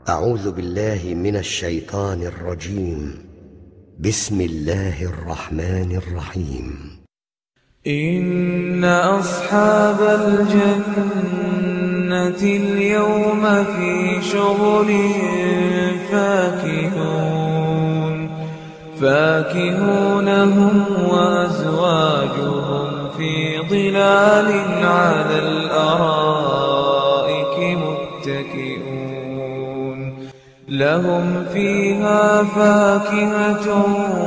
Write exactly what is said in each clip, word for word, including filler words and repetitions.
أعوذ بالله من الشيطان الرجيم. بسم الله الرحمن الرحيم. إن أصحاب الجنة اليوم في شغل فاكهون فاكهون هم وأزواجهم في ظلال على الأرائك متكئون لهم فيها فاكهة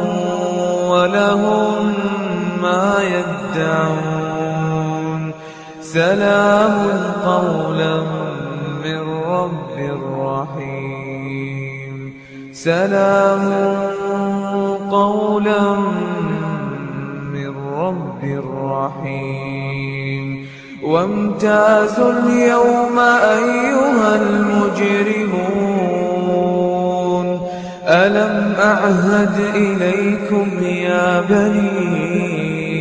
ولهم ما يدعون سلام قولا من رب رحيم سلام قولا من رب رحيم. وامتازوا اليوم أيها المجرمون ألم أعهد إليكم يا بني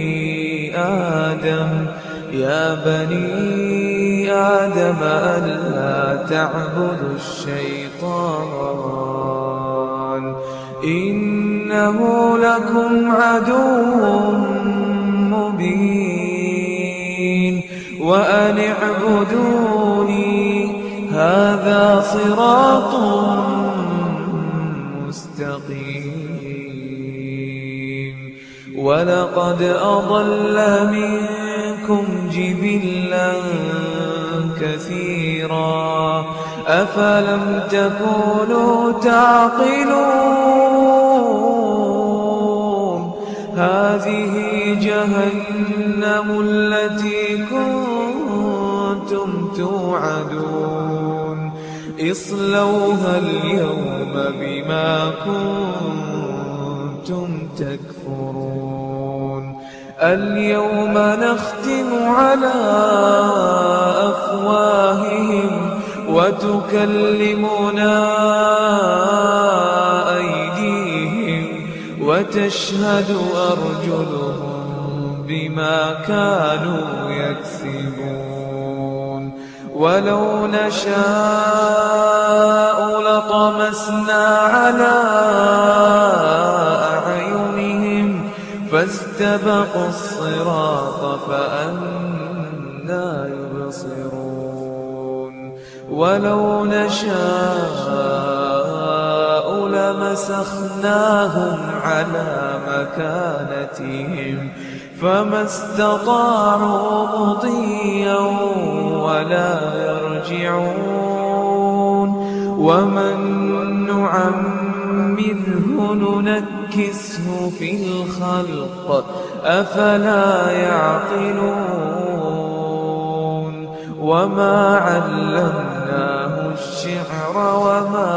آدم يا بني آدم ألا تعبدوا الشيطان إنه لكم عدو مبين وأن اعبدوني هذا صراط مستقيم. ولقد أضل منكم جبلا كثيرا أفلم تكونوا تعقلون هذه جهنم التي كنتم توعدون اصلوها اليوم بما كنتم تكفرون. اليوم نختم على أفواههم وتكلمنا أيديهم وتشهد أرجلهم بما كانوا يكسبون. ولو نشاء لطمسنا على أعينهم فاستبقوا الصراط فأنى يبصرون. ولو نشاء لمسخناهم على مكانتهم فما استطاعوا مضيا ولا يرجعون. ومن نعمره ننكسه في الخلق أفلا يعقلون. وما علمناه الشعر وما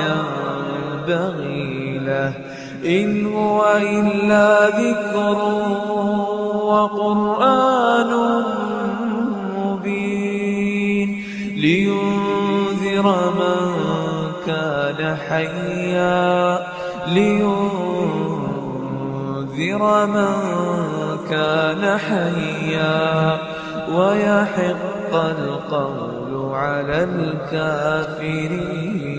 ينبغي له إن هو إلا ذكر وقرآن مبين لينذر من كان حيا لينذر من كان حيا ويحق القول على الكافرين.